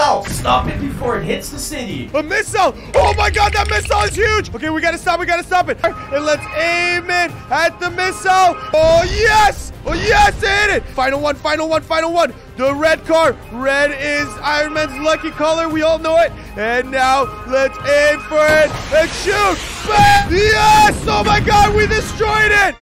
Ow! Stop it before it hits the city. A missile! Oh my god, that missile is huge! Okay, we gotta stop it. And let's aim it at the missile. Oh yes! Oh yes, it hit it! Final one. The red car. Red is Iron Man's lucky color. We all know it. And now let's aim for it and shoot! Bam! Yes! Oh my god, we destroyed it!